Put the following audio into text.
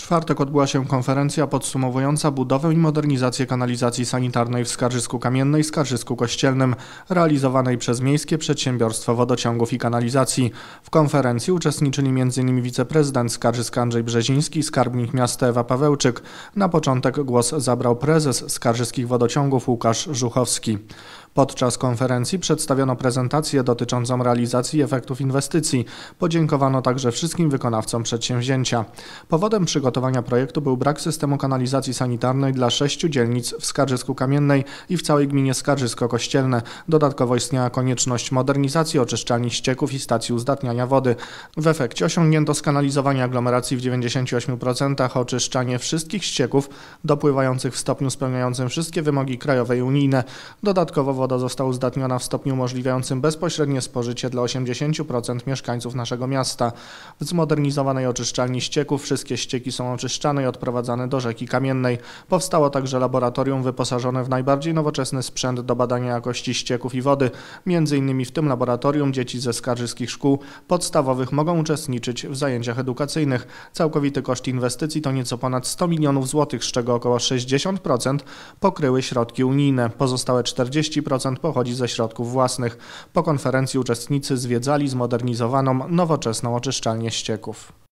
czwartek odbyła się konferencja podsumowująca budowę i modernizację kanalizacji sanitarnej w Skarżysku-Kamiennej i Skarżysku-Kościelnym, realizowanej przez Miejskie Przedsiębiorstwo Wodociągów i Kanalizacji. W konferencji uczestniczyli m.in. wiceprezydent Skarżyska Andrzej Brzeziński, skarbnik miasta Ewa Pawełczyk. Na początek głos zabrał prezes Skarżyskich Wodociągów Łukasz Żuchowski. Podczas konferencji przedstawiono prezentację dotyczącą realizacji efektów inwestycji. Podziękowano także wszystkim wykonawcom przedsięwzięcia. Powodem przygotowania projektu był brak systemu kanalizacji sanitarnej dla 6 dzielnic w Skarżysku-Kamiennej i w całej gminie Skarżysko-Kościelne. Dodatkowo istniała konieczność modernizacji oczyszczalni ścieków i stacji uzdatniania wody. W efekcie osiągnięto skanalizowanie aglomeracji w 98%, oczyszczanie wszystkich ścieków dopływających w stopniu spełniającym wszystkie wymogi krajowe i unijne. Dodatkowo woda została uzdatniona w stopniu umożliwiającym bezpośrednie spożycie dla 80% mieszkańców naszego miasta. W zmodernizowanej oczyszczalni ścieków wszystkie ścieki są oczyszczane i odprowadzane do rzeki Kamiennej. Powstało także laboratorium wyposażone w najbardziej nowoczesny sprzęt do badania jakości ścieków i wody. Między innymi w tym laboratorium dzieci ze skarżyskich szkół podstawowych mogą uczestniczyć w zajęciach edukacyjnych. Całkowity koszt inwestycji to nieco ponad 100 milionów złotych, z czego około 60% pokryły środki unijne. Pozostałe 40% pochodzi ze środków własnych. Po konferencji uczestnicy zwiedzali zmodernizowaną, nowoczesną oczyszczalnię ścieków.